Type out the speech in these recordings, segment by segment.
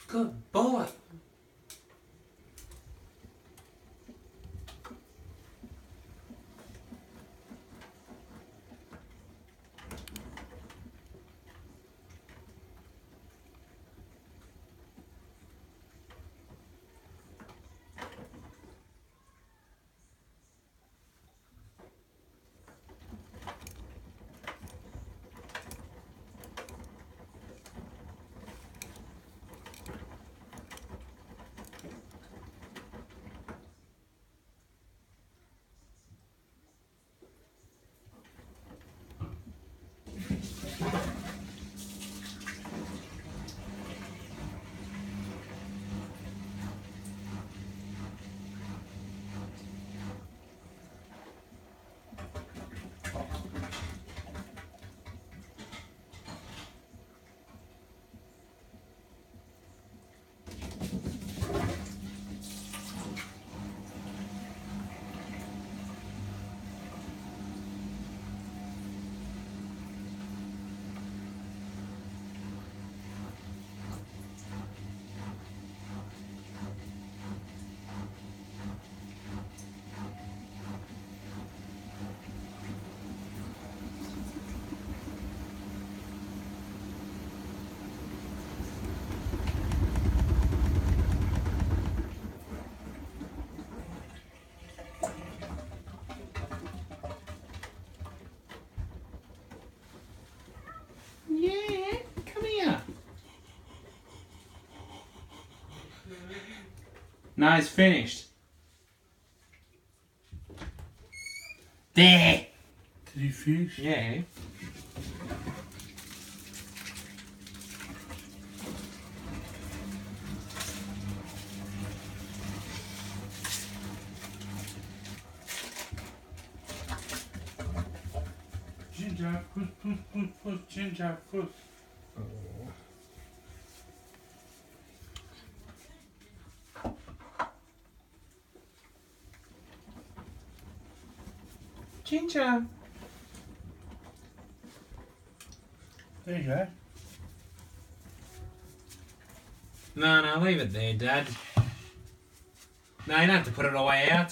Good boy. Yeah, come here. No, it's finished. There. Did you finish? Yeah. Ginger, push, ginger, push. Ginger. There you go. No, leave it there, Dad. No, you don't have to put it away out.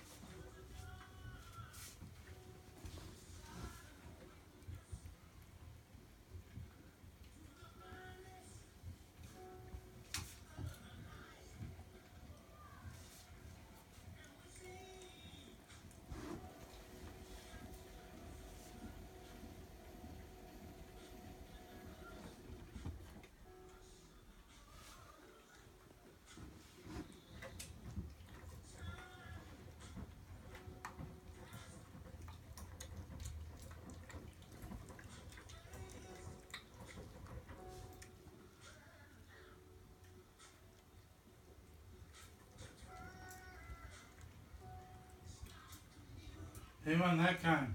Who won that game?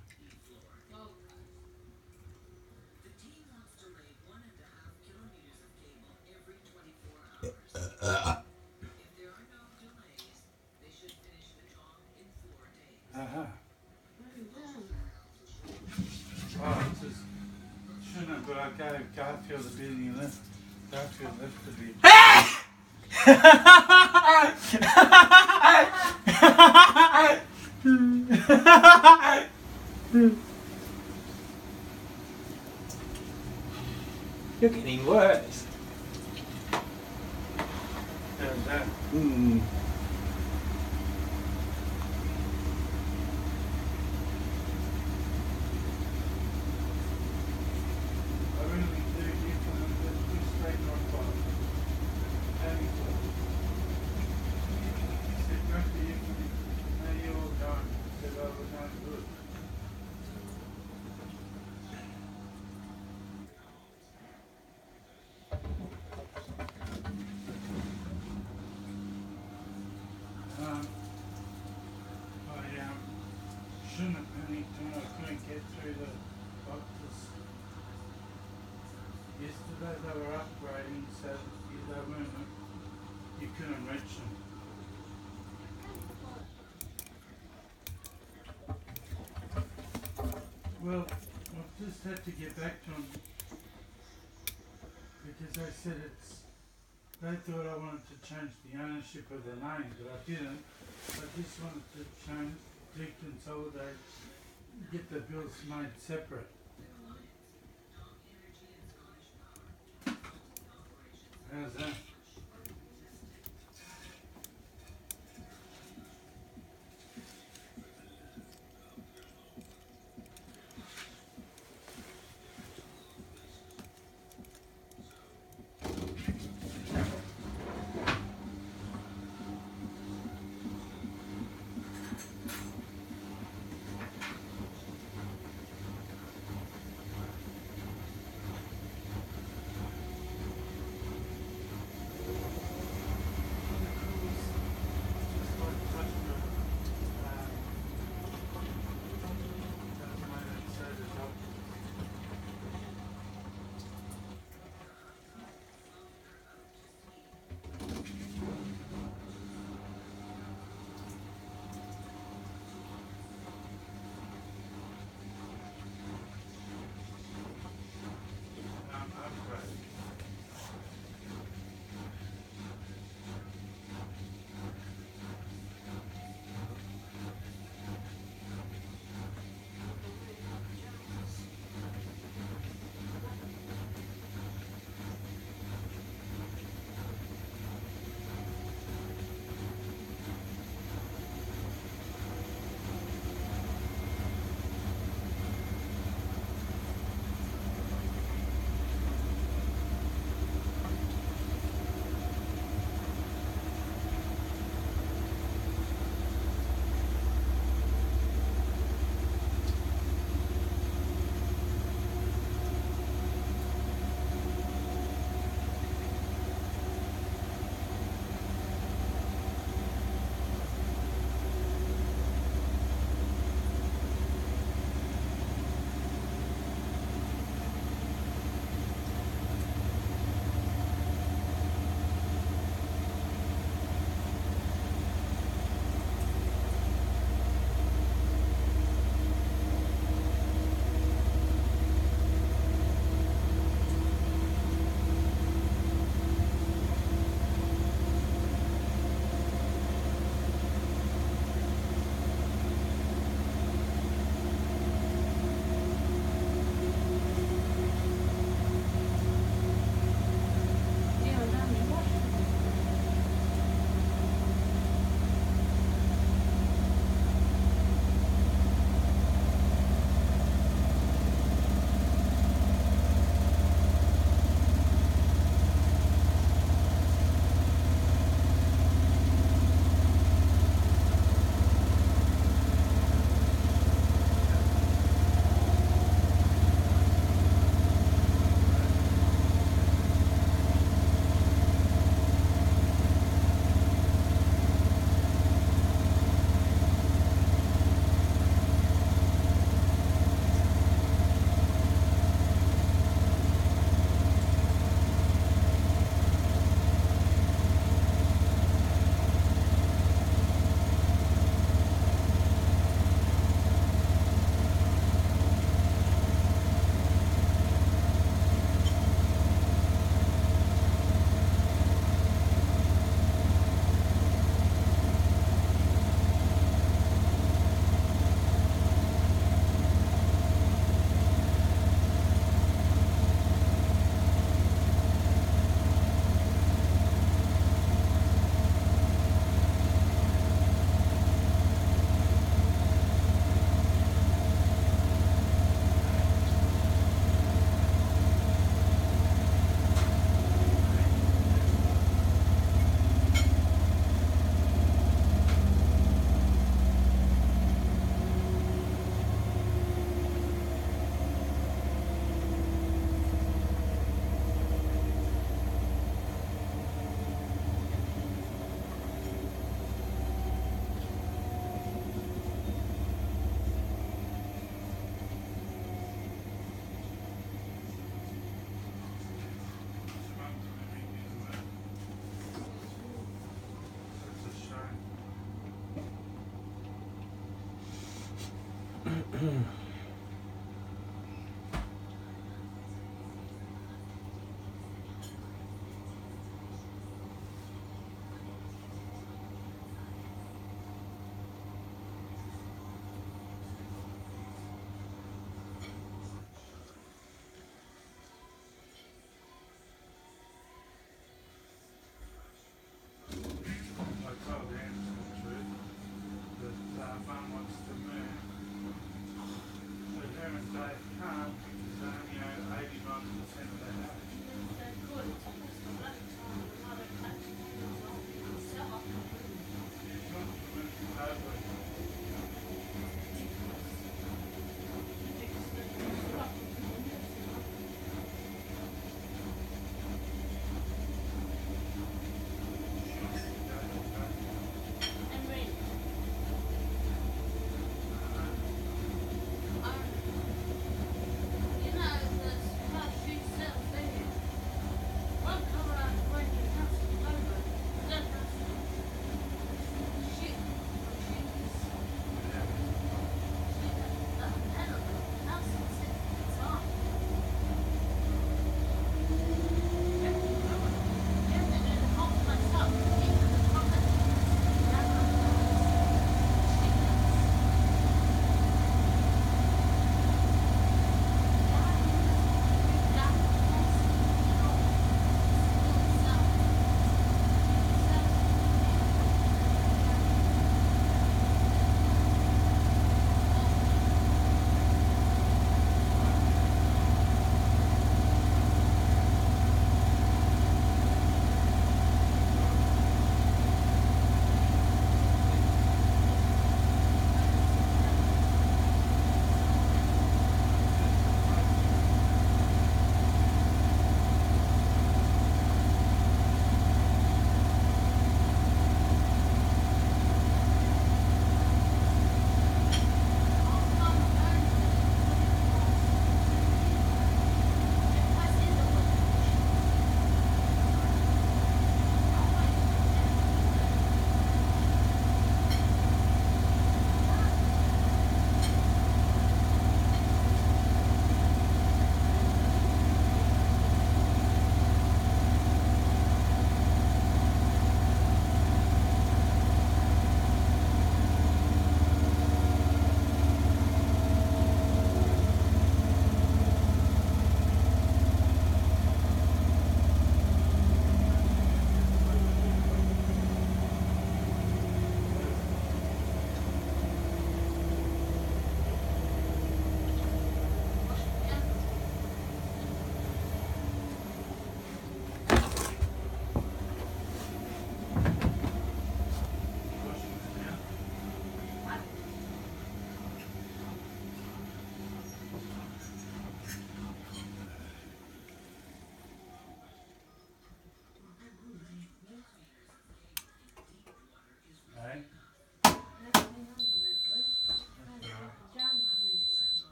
Uh-huh. Oh, it's just shouldn't have, but I gave Garfield a bit and he left. Garfield left a bit. You're getting worse. How's that? I really do give them the two straight rock bottom. Having to. He said, go to you for the, no, you're all done. He said, oh, we're done good. I shouldn't have panicked when I couldn't get through the doctors. Yesterday they were upgrading, so they weren't, you couldn't reach them. Well, I've just had to get back to them because they said it's They thought I wanted to change the ownership of the name, but I didn't. I just wanted to change, deconsolidate, get the bills made separate. How's that?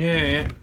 Yeah, yeah.